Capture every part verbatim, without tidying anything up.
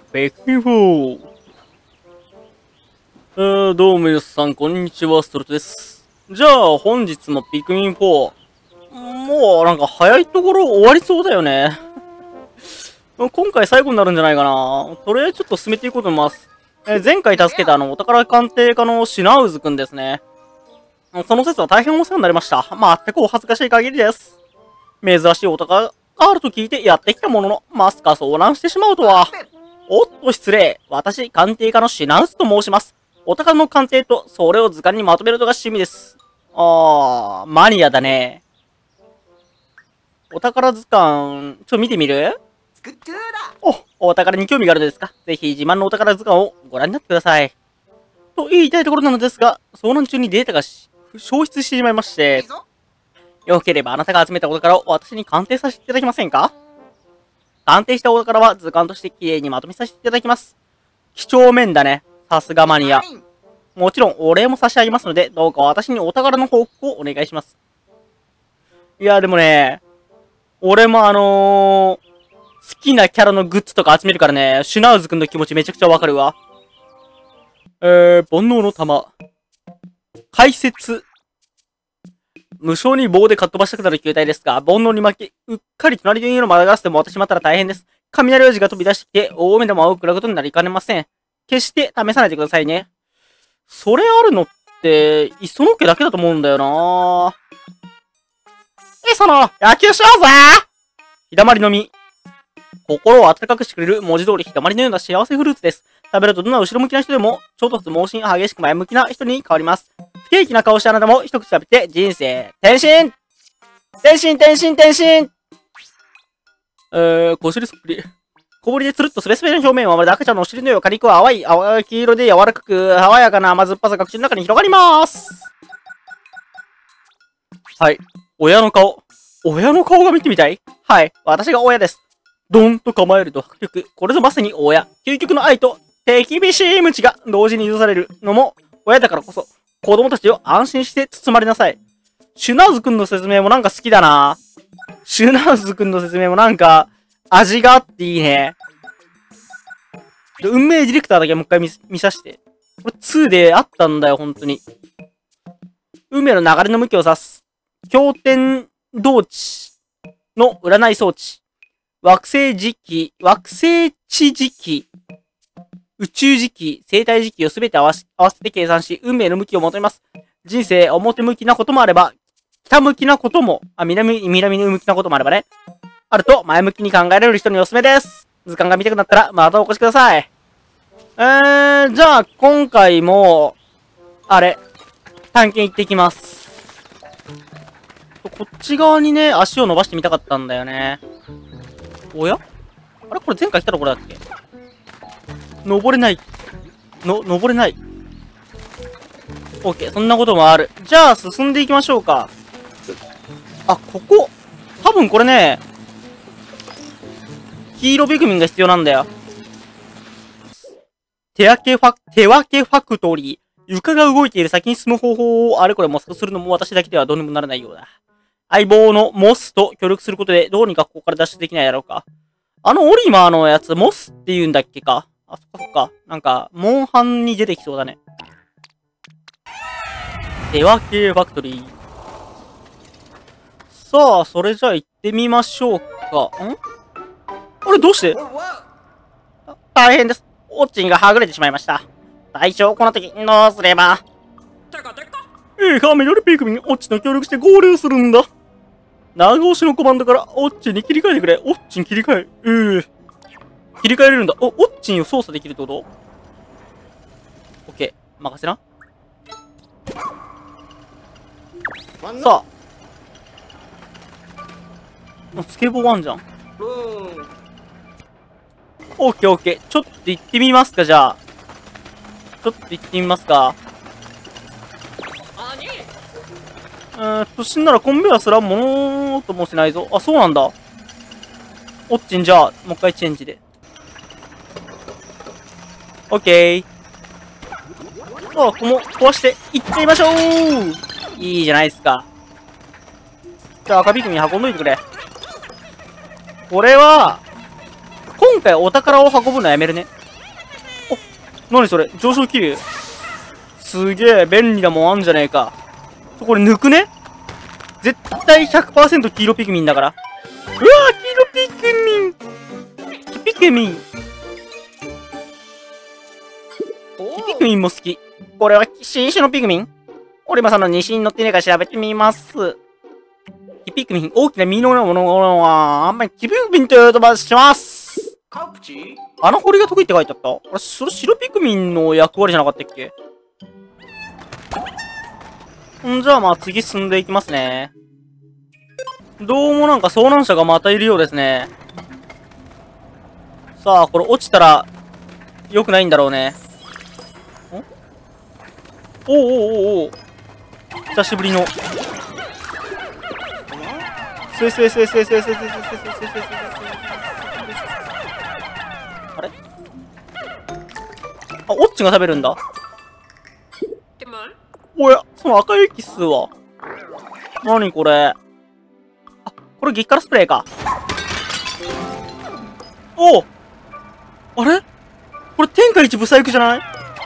ペクミフォー。えー、どうも皆さん、こんにちは、ストレートです。じゃあ、本日もピクミンフォー。もう、なんか早いところ終わりそうだよね。今回最後になるんじゃないかな。とりあえずちょっと進めていこうと思います。えー、前回助けたあの、お宝鑑定家のシュナウズくんですね。その説は大変お世話になりました。まったくお恥ずかしい限りです。珍しいお宝があると聞いてやってきたものの、まさか遭難してしまうとは。おっと失礼。私、鑑定家のシュナウズと申します。お宝の鑑定と、それを図鑑にまとめるのが趣味です。あー、マニアだね。お宝図鑑、ちょっと見てみる？お、お宝に興味があるのですか？ぜひ自慢のお宝図鑑をご覧になってください。と言いたいところなのですが、遭難中にデータが消失してしまいまして、よければあなたが集めたお宝を私に鑑定させていただけませんか？鑑定したお宝は図鑑として綺麗にまとめさせていただきます。几帳面だね。さすがマニア。もちろんお礼も差し上げますので、どうか私にお宝の報告をお願いします。いや、でもね、俺もあのー、好きなキャラのグッズとか集めるからね、シュナウズくんの気持ちめちゃくちゃわかるわ。えー、煩悩の玉。解説。無償に棒でかっ飛ばしたくなる球体ですが、煩悩に負け、うっかり隣の家の窓ガラスでも割ってしまったら大変です。雷王子が飛び出してきて、大雨でも青く食らうことになりかねません。決して試さないでくださいね。それあるのって、磯野家だけだと思うんだよな。磯野、野球しようぜ！日だまりの実。心を温かくしてくれる文字通り日だまりのような幸せフルーツです。食べるとどんな後ろ向きな人でも、衝突猛進激しく前向きな人に変わります。不景気な顔したあなたも一口食べて人生、転身転身転身転身えー、小尻そっくり。小ぶりでつるっとスベスベの表面はまるで赤ちゃんのお尻のよう、果肉は淡い、淡い黄色で柔らかく、爽やかな甘酸っぱさが口の中に広がります。はい。親の顔。親の顔が見てみたい？はい。私が親です。ドンと構えると迫力。これぞまさに親。究極の愛と手厳しい無知が同時に許されるのも親だからこそ、子供たちを安心して包まれなさい。シュナウズくんの説明もなんか好きだな。シュナウズくんの説明もなんか味があっていいね。運命ディレクターだけもう一回 見, 見さして。これツーであったんだよ、本当に。運命の流れの向きを指す。経典同地の占い装置。惑星時期、惑星地時期、宇宙時期、生態時期をすべて合わせて計算し、運命の向きを求めます。人生、表向きなこともあれば、北向きなことも、あ、南、南向きなこともあればね。あると、前向きに考えられる人におすすめです。図鑑が見たくなったら、またお越しください。えー、じゃあ、今回も、あれ、探検行ってきます。こっち側にね、足を伸ばしてみたかったんだよね。おやあれこれ前回来たところだっけ？登れない。の、登れない。オッケー、そんなこともある。じゃあ、進んでいきましょうか。あ、ここ。多分これね、黄色ビグミンが必要なんだよ。手分けファ、手分けファクトリー。床が動いている先に進む方法をあれこれ模索するのも私だけではどうにもならないようだ。相棒のモスと協力することでどうにかここから脱出できないだろうか。あのオリマーのやつ、モスって言うんだっけか。あ、そっかそっか。なんか、モンハンに出てきそうだね。手分けファクトリー。さあ、それじゃあ行ってみましょうか。んあれ、どうして？大変です。オッチンがはぐれてしまいました。隊長、この時、どうすれば？ええか、メロリピクミン、オッチの協力して合流するんだ。長押しのコマンドから、オッチに切り替えてくれ。オッチに切り替え。ええ切り替えれるんだ。お、オッチンを操作できるってこと？オッケー、任せな。さあ。スケボーワンじゃん。オッケーオッケー。ちょっと行ってみますか、じゃあ。ちょっと行ってみますか。えーっと、死んだらコンベアすらものともしないぞ。あ、そうなんだ。オッチン、じゃあ、もう一回チェンジで。オッケー。さあ、ここも壊していっちゃいましょう。いいじゃないですか。じゃあ、赤ビクミン運んどいてくれ。これは、今回お宝を運ぶのやめるね。 何それ上昇気流。すげえ、便利なもんあんじゃねえか。ちょ、これ抜くね。絶対 ひゃくパーセント 黄色ピクミンだから。うわー、黄色ピクミンピクミンキピクミンも好き。これは新種のピクミン？オリバさんの西に乗ってねえか調べてみます。キピクミン、大きな実のようなものは、あんまりキピクミンという言葉します。穴掘りが得意って書いてあった？あれ、それ白ピクミンの役割じゃなかったっけ？んじゃあまあ次進んでいきますね。どうもなんか遭難者がまたいるようですね。さあ、これ落ちたら良くないんだろうね。ん？おうおうおうおう。久しぶりの。すえすえすえすえすえすえすえすえすえすえすえすえすえすえ。あれ？あ、オッチが食べるんだ。おや、その赤いエキスは。なにこれ。あ、これ激辛スプレーか。おお！あれ？これ天下一ブサイクじゃない？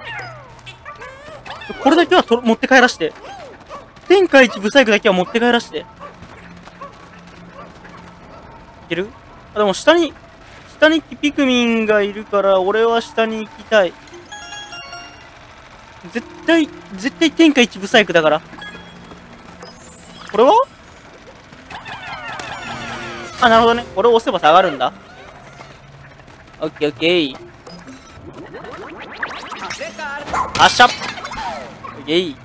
これだけはと持って帰らして。天下一ブサイクだけは持って帰らして。いける？あ、でも下に、下にピクミンがいるから、俺は下に行きたい。絶対、絶対天下一ブサイクだから。これは？あ、なるほどね。これを押せば下がるんだ。オッケーオッケー。あっしゃ！オッケー。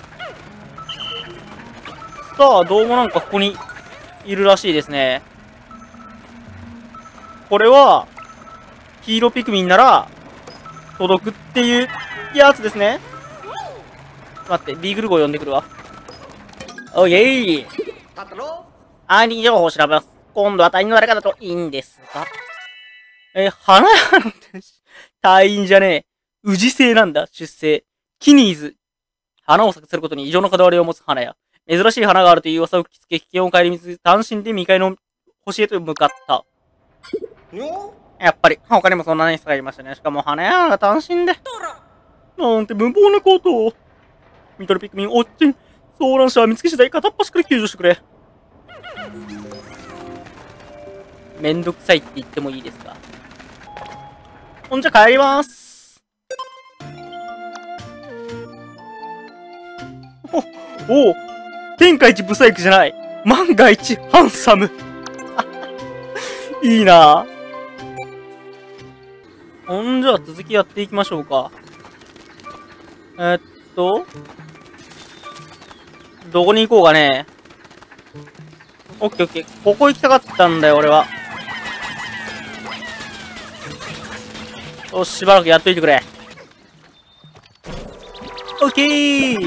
さあ、どうもなんかここにいるらしいですね。これは、黄色ピクミンなら、届くっていうやつですね。待って、ビーグル号呼んでくるわ。おいえい。アニ情報を調べます。今度は隊員の誰かだといいんですが。え、花屋の隊員じゃねえ。宇治星なんだ、出生。キニーズ。花を咲かせることに異常なこだわりを持つ花屋。珍しい花があるという噂を聞きつけ、危険を顧みつつ、単身で未開の星へと向かった。やっぱり、他にもそんな人がいましたね。しかも花屋が単身で。なんて無謀なことを。ミトルピクミン、おっちん。遭難者は見つけ次第片っ端から救助してくれ。めんどくさいって言ってもいいですか。ほんじゃ帰りまーす。お、おう、天下一ブサイクじゃない。万が一ハンサム。いいなぁ。ほんじゃ続きやっていきましょうか。えー、っと、どこに行こうかね。オッケーオッケー。ここ行きたかったんだよ、俺は。よし、しばらくやっといてくれ。オッケー。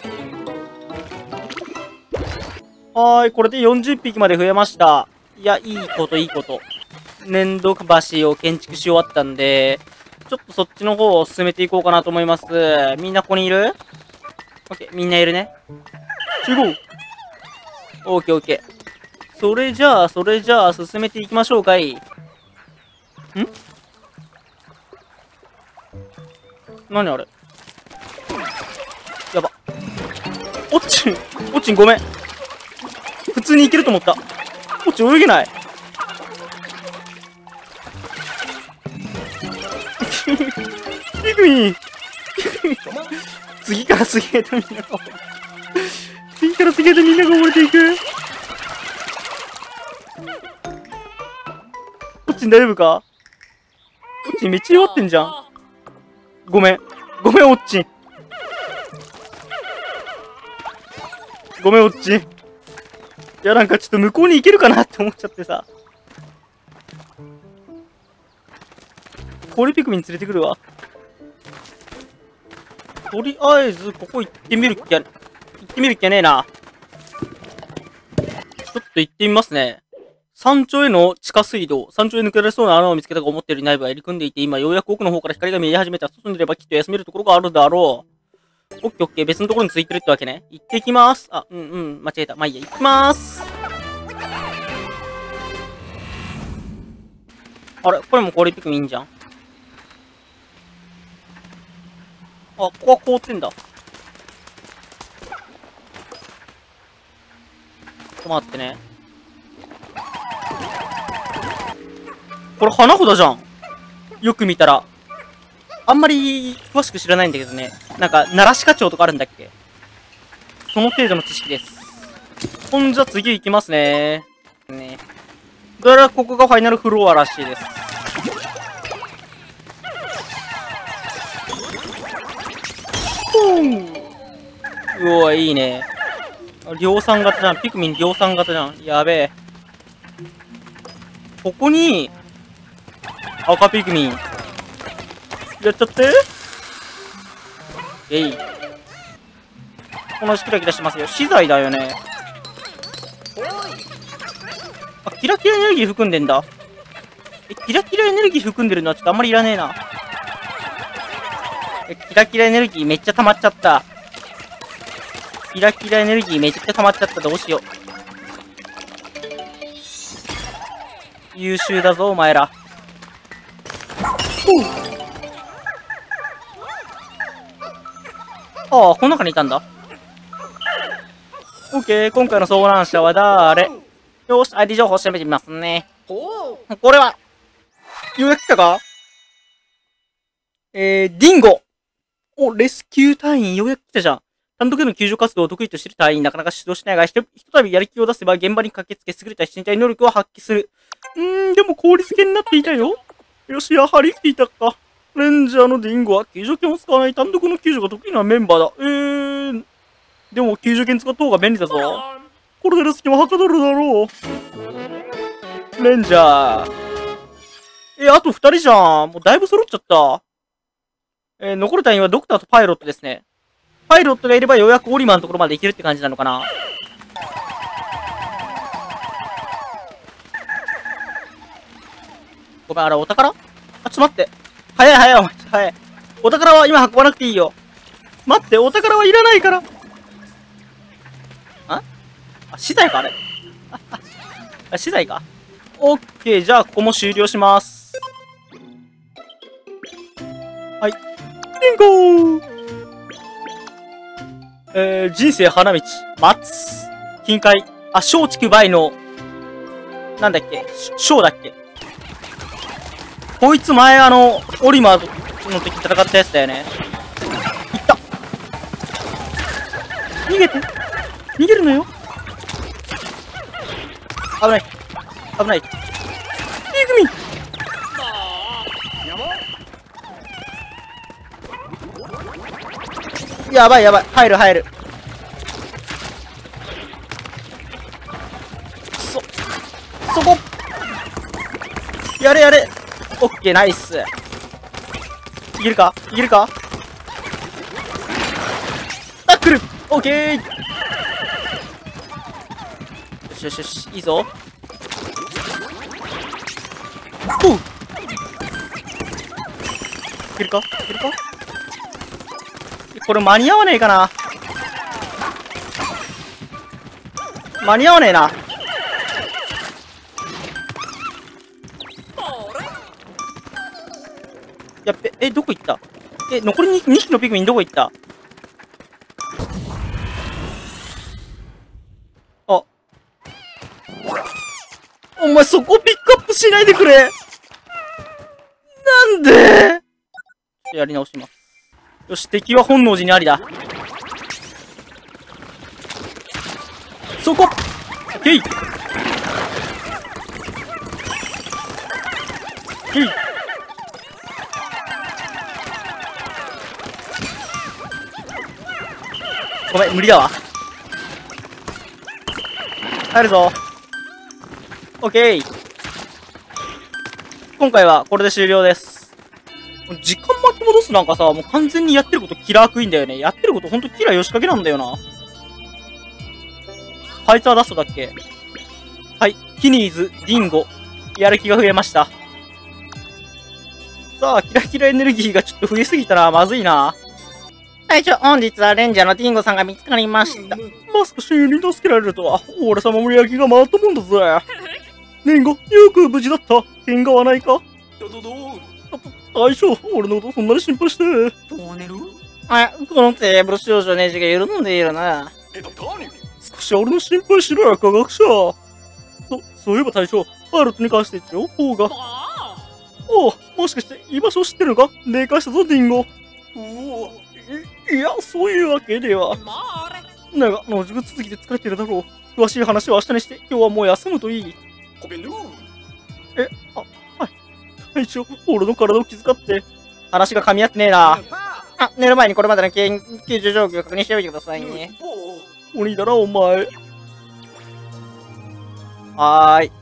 はーい、これでよんじゅっぴきまで増えました。いや、いいこといいこと。粘土橋を建築し終わったんで、ちょっとそっちの方を進めていこうかなと思います。みんなここにいる？オッケー、みんないるね。集合！オッケーオッケー。それじゃあ、それじゃあ、進めていきましょうかい。ん？何あれ？やば。おっちん、おっちんごめん。普通にいけると思った。おっちん泳げない。ピクミン次から次へとみんなが次から次へとみんなが溺れていく。こっち大丈夫か？こっちめっちゃ弱ってんじゃん。ごめんごめんおっちんごめんおっちん。いやなんかちょっと向こうに行けるかなって思っちゃってさ。氷ピクミン連れてくるわ。とりあえず、ここ行ってみるっきゃ、行ってみるっきゃねえな。ちょっと行ってみますね。山頂への地下水道。山頂へ抜けられそうな穴を見つけたが思っている内部は入り組んでいて、今ようやく奥の方から光が見え始めた。外に出ればきっと休めるところがあるだろう。オッケーオッケー。別のところについてるってわけね。行ってきます。あ、うんうん。間違えた。まあいいや。行きまーす。あれこれも氷ピクミンじゃん。 ここは凍ってんだ。ちょっと待ってね。これ花札じゃん。よく見たら。あんまり詳しく知らないんだけどね。なんか、奈良市課長とかあるんだっけ？その程度の知識です。ほんじゃ次行きますね。ね。どうやらここがファイナルフロアらしいです。うお、いいね。量産型じゃん。ピクミン量産型じゃん。やべえ。ここに、赤ピクミン。やっちゃって。えい。このキラキラしてますよ。資材だよね。あ、キラキラエネルギー含んでんだ。え、キラキラエネルギー含んでるのはちょっとあんまりいらねえな。え、キラキラエネルギーめっちゃ溜まっちゃった。キラキラエネルギーめちゃくちゃ溜まっちゃった。どうしよう。優秀だぞ、お前ら。ああ、この中にいたんだ。オッケー、今回の遭難者は誰？よし、アイディー 情報調べてみますね。これは、ようやく来たか？えー、ディンゴ。お、レスキュー隊員、ようやく来たじゃん。単独での救助活動を得意としている隊員、なかなか出動しないが、ひとたびやる気を出せば現場に駆けつけ、優れた身体能力を発揮する。うーん、でも効率的になっていたよ。よし、やはり生きていたか。レンジャーのディンゴは救助犬を使わない単独の救助が得意なメンバーだ。えー、でも救助犬使った方が便利だぞ。これでレスキューははかどるだろう。レンジャー。え、あとふたりじゃん。もうだいぶ揃っちゃった。えー、残る隊員はドクターとパイロットですね。パイロットがいればようやくオリマーのところまで行けるって感じなのかな。ごめん、あれお宝？あ、ちょっと待って。早い早い、お前。早い。お宝は今運ばなくていいよ。待って、お宝はいらないから。ああ、資材かあれ。あ、資材か。オッケー、じゃあここも終了します。はい。ビンゴー。えー、人生花道、待つ。金塊、あ、松竹梅の、なんだっけ、章だっけ。こいつ前あの、オリマーの時戦ったやつだよね。いった。逃げて。逃げるのよ。危ない。危ない。ピグミン。やばいやばい。入る入る。そ、そこ。やれやれ。オッケー、ナイス。いけるかいけるかタックルオッケー。よしよしよし、いいぞ。おう。いけるかいけるかこれ間に合わねえかな。間に合わねえな。やっべ、え、どこ行った？え、残り 2, にひきのピグミンどこ行った？あ。お前そこピックアップしないでくれ。なんで？やり直します。よし、敵は本能寺にありだ。そこ！オッケー！オッケー！ごめん、無理だわ。帰るぞ。オッケー。今回はこれで終了です。時間巻き戻すなんかさ、もう完全にやってることキラークイーンだよね。やってることほんとキラーヨシカゲなんだよな。ファイターダストだっけ？はい。キニーズ、ディンゴ。やる気が増えました。さあ、キラキラエネルギーがちょっと増えすぎたな。まずいな。隊長、本日はレンジャーのディンゴさんが見つかりました。まさか親友に助けられるとは、俺様もやる気が回ったもんだぜ。ディンゴ、よく無事だった。喧嘩はないか？どどど大将、俺のことそんなに心配して。どうねる？ あ、このテーブル少女ネジが緩んでいるな。少し俺の心配しろよ、科学者。そ、そういえば隊長、パイロットに関して情報が。おお、もしかして居場所を知ってるのか？霊界したぞ、ディンゴ。うお、い、いや、そういうわけでは。だが、野宿続きで疲れてるだろう。詳しい話は明日にして、今日はもう休むといい。え、あ、はい。隊長、俺の体を気遣って。話が噛み合ってねえな。あ、寝る前にこれまでの救助状況を確認しておいてくださいね。鬼だな、お前。はーい。